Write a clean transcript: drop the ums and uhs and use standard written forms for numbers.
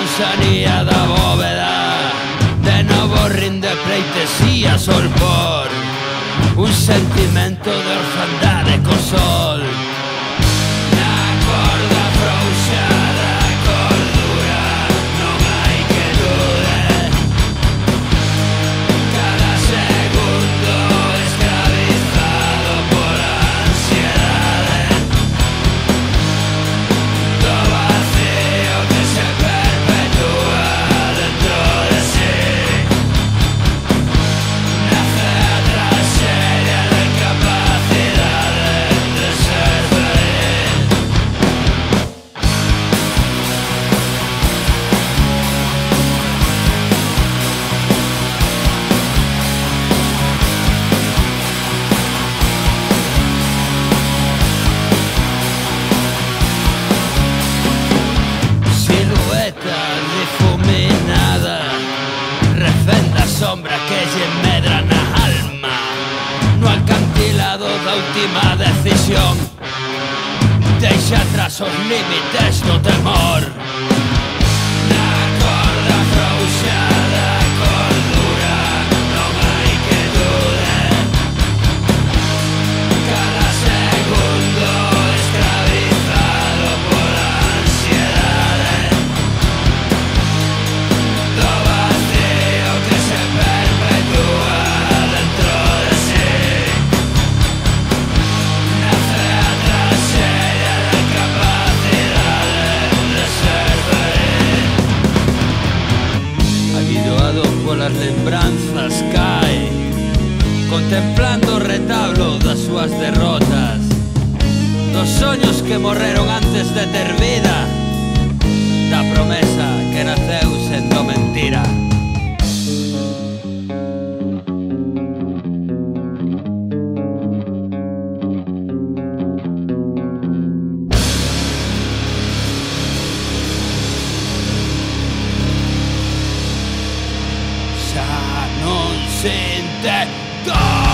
salía da bóveda. De novo rinde pleitesía sol por un sentimento de orfandade co sol. Na corda frouxa da cordura non hai que dude. Cada segundo escravizado pola ansiedade do vacío que se perpetúa dentro de sí. Nace a traxedia da incapacidade de ser feliz. Silueta difuminada, refén da sombra que lle medra na alma. No alcantilado da última decisión, deixa atrás os límites do temor. Na corda frouxa da cordura non hai que dude. Cada segundo escravizado pola ansiedade do vacío que se perpetúa dentro de sí. Nace a traxedia da incapacidade de ser feliz. Aguilloado polas lembranzas cae, contemplando o retablo das súas derrotas, dos soños que morreron antes de ter vida, da promesa que naceu sendo mentira. Xa non sinte dor.